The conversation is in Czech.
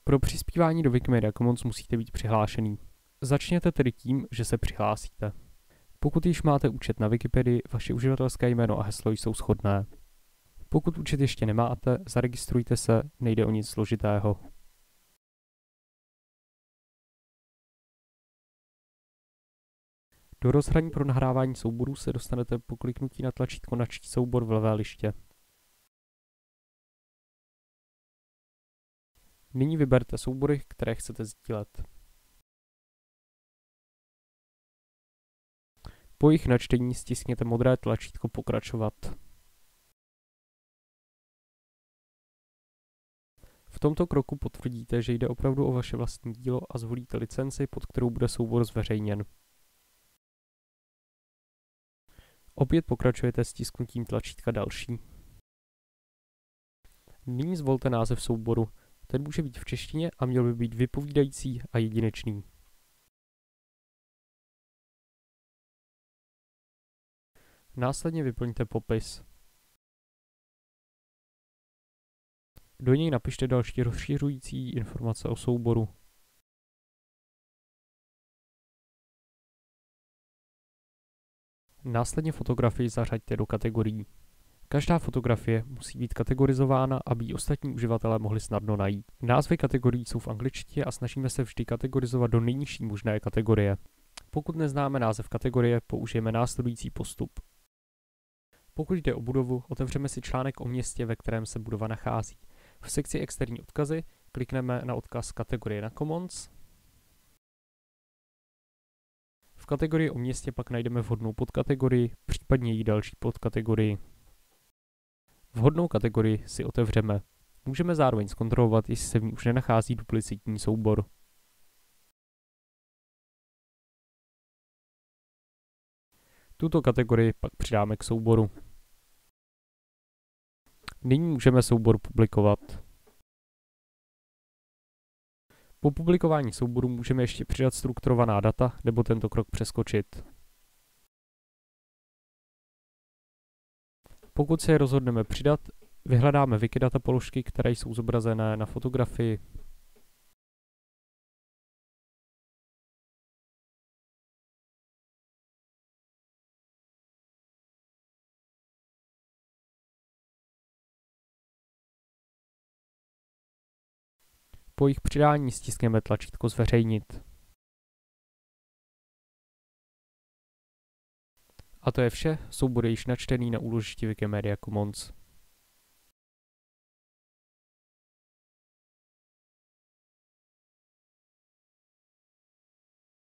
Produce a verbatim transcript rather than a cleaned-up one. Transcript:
Pro přispívání do Wikimedia Commons musíte být přihlášený. Začněte tedy tím, že se přihlásíte. Pokud již máte účet na Wikipedii, vaše uživatelské jméno a heslo jsou shodné. Pokud účet ještě nemáte, zaregistrujte se, nejde o nic složitého. Do rozhraní pro nahrávání souborů se dostanete po kliknutí na tlačítko Načíst soubor v levé liště. Nyní vyberte soubory, které chcete sdílet. Po jejich načtení stiskněte modré tlačítko Pokračovat. V tomto kroku potvrdíte, že jde opravdu o vaše vlastní dílo a zvolíte licenci, pod kterou bude soubor zveřejněn. Opět pokračujete stisknutím tlačítka Další. Nyní zvolte název souboru. Ten může být v češtině a měl by být vypovídající a jedinečný. Následně vyplňte popis. Do něj napište další rozšiřující informace o souboru. Následně fotografii zařaďte do kategorií. Každá fotografie musí být kategorizována, aby ji ostatní uživatelé mohli snadno najít. Názvy kategorií jsou v angličtině a snažíme se vždy kategorizovat do nejnižší možné kategorie. Pokud neznáme název kategorie, použijeme následující postup. Pokud jde o budovu, otevřeme si článek o městě, ve kterém se budova nachází. V sekci Externí odkazy klikneme na odkaz kategorie na Commons. V kategorii o městě pak najdeme vhodnou podkategorii, případně její další podkategorii. Vhodnou kategorii si otevřeme. Můžeme zároveň zkontrolovat, jestli se v ní už nenachází duplicitní soubor. Tuto kategorii pak přidáme k souboru. Nyní můžeme soubor publikovat. Po publikování souboru můžeme ještě přidat strukturovaná data nebo tento krok přeskočit. Pokud se je rozhodneme přidat, vyhledáme Wikidata položky, které jsou zobrazené na fotografii. Po jejich přidání stiskneme tlačítko Zveřejnit. A to je vše, soubor je již načtený na úložišti Wikimedia Commons.